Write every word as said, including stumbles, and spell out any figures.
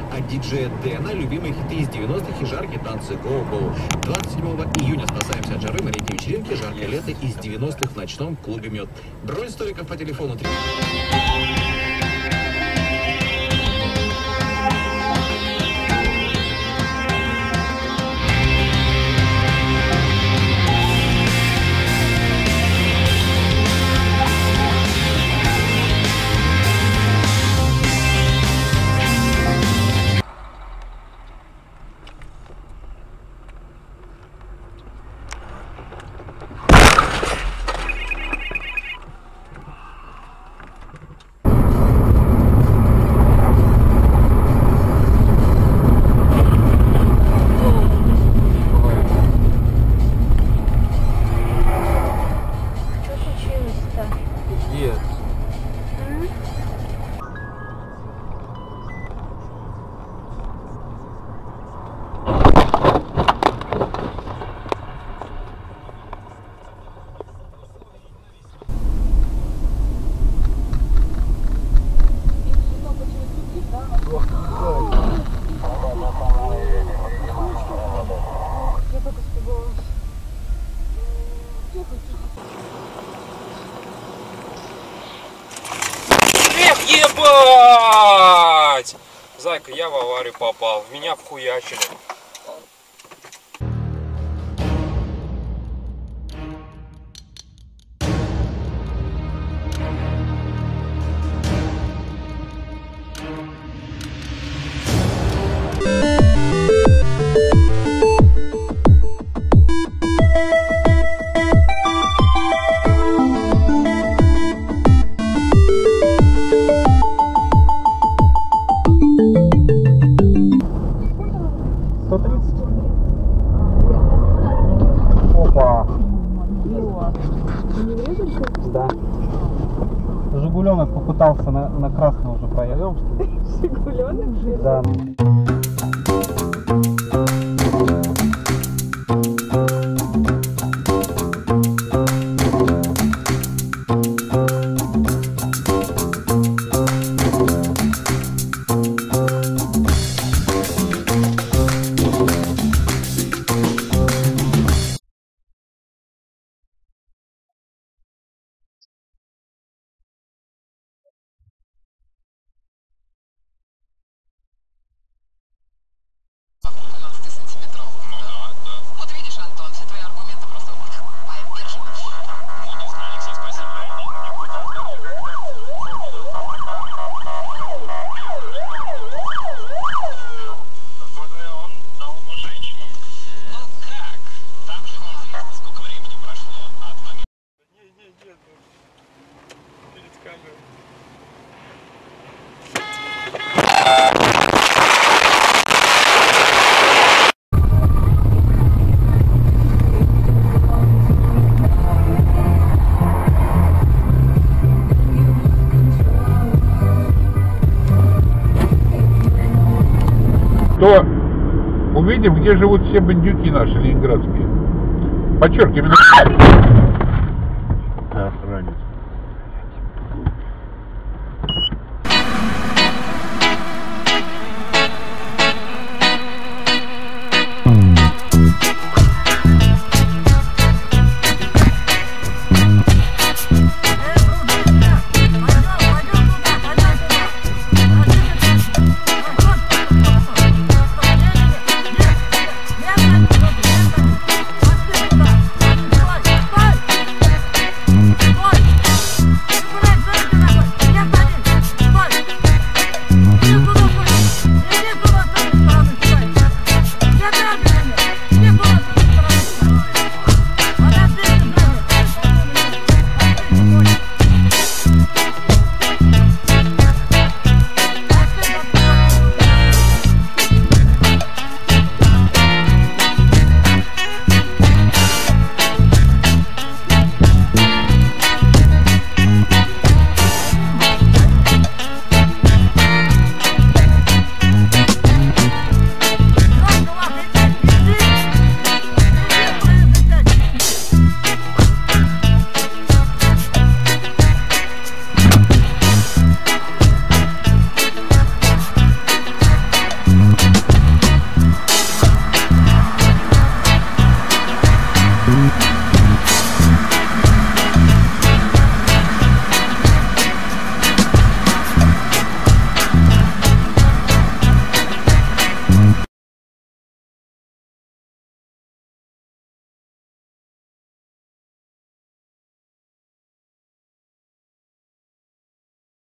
от диджея Дэна, любимые хиты из девяностых и жаркие танцы гоу-гоу. двадцать седьмого июня спасаемся от жары на летней вечеринке «Жаркое лето» из девяностых в ночном клубе «Мед». Бронь столиков по телефону три... Ебать! Зайка, я в аварию попал. В меня вхуячили. сто тридцать. Опа. Да. Жигуленок попытался на, на красный уже проехать. Жигуленок? Да. То увидим, где живут все бандюки наши ленинградские. Подчеркиваем. Да, ранец.